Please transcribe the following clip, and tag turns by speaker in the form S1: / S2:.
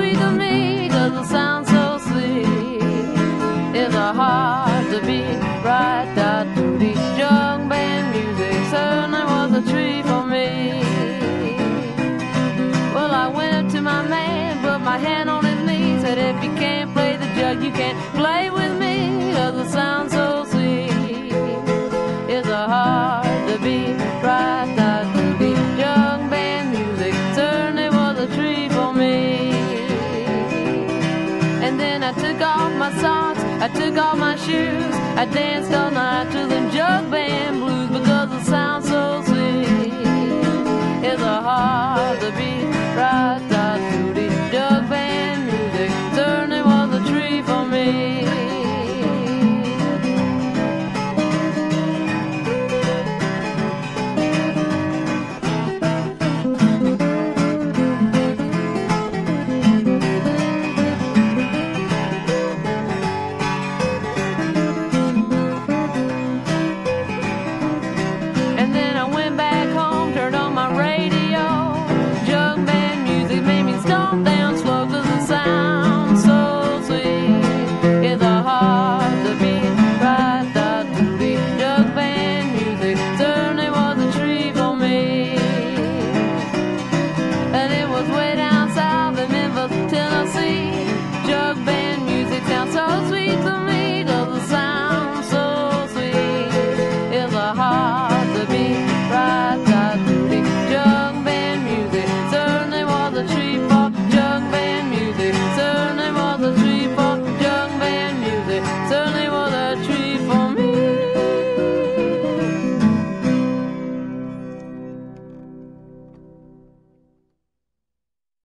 S1: sweet to me, cause it sounds so sweet. It's a hard to beat right out to the jug band music. Certainly was a treat for me. Well, I went up to my man, put my hand on his knee, said if you can't play the jug, you can't play with me, cause it sounds so sweet. It's a hard to beat right out to the jug band music. Certainly was a treat for me. And then I took off my socks, I took off my shoes, I danced all night to them jug band blues, because the sound